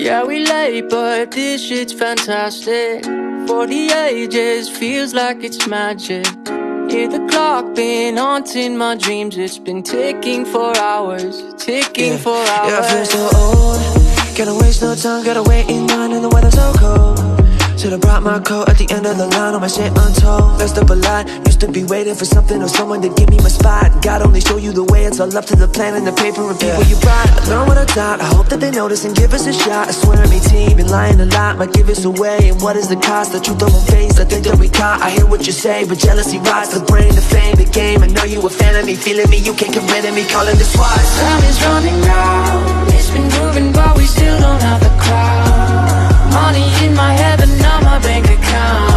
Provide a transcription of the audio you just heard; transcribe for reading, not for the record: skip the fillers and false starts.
Yeah, we late, but this shit's fantastic. For the ages, feels like it's magic. Hear the clock been haunting my dreams. It's been ticking for hours, ticking for hours. Yeah, I feel so old. Gotta waste no time, gotta wait in line and the weather's so cold. Should've brought my coat at the end of the line, all my shit untold. Messed up a lot, used to be waiting for something or someone to give me my spot. God only show you the way, it's all up to the plan and the paper and people you brought. I learn what I taught, I hope that they notice and give us a shot. I swear me team, been lying a lot, might give us away. And what is the cost? The truth I won't face, I think that we caught. I hear what you say, but jealousy rots the brain, the fame, the game. I know you a fan of me, feeling me, you can't get rid of me, calling the SWAT. Time is running out, it's been moving but we still don't have the crowd. Money in my head but not my bank account.